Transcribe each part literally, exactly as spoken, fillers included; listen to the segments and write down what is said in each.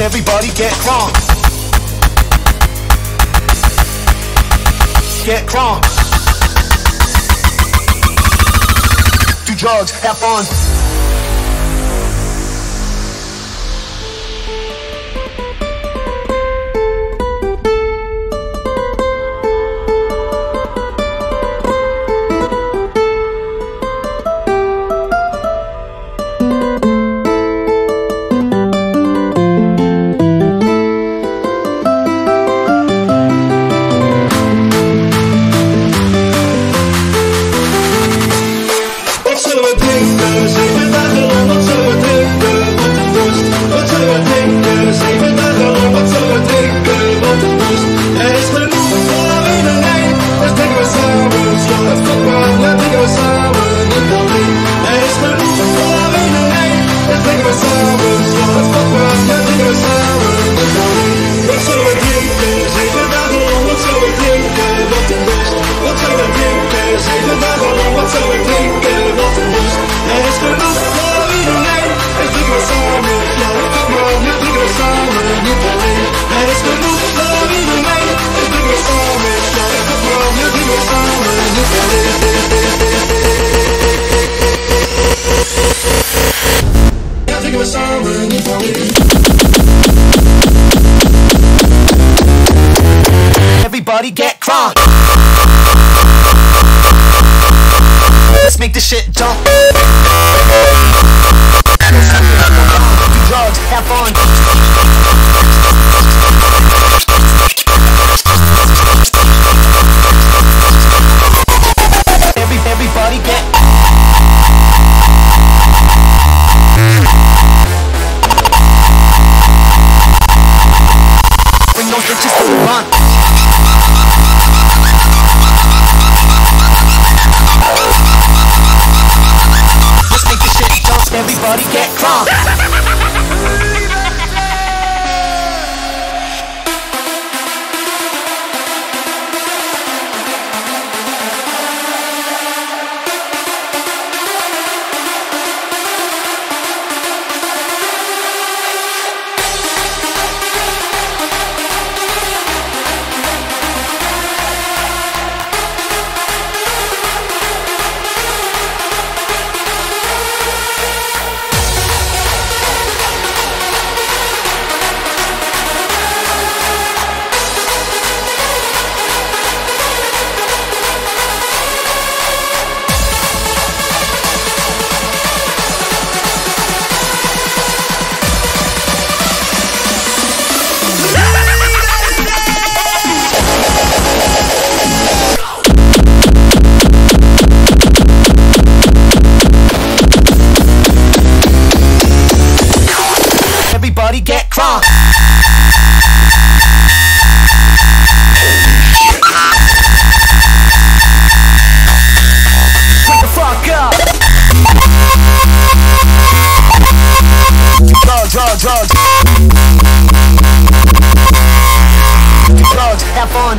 Everybody get crunk. Get crunk. Do drugs, have fun. Everybody get crunk. Let's make this shit jump. Do drugs, have fun. Every, everybody get. Bring those bitches to the front. Everybody get crunk. Everybody get crunk. Wake the fuck up. Drugs, drugs, drugs. Drugs, have fun.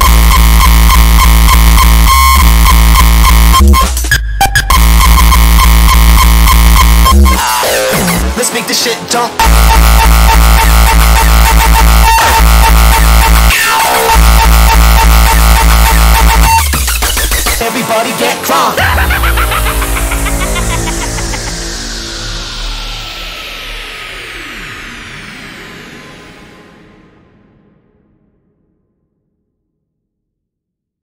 Let's make this shit jump. Everybody get crunk.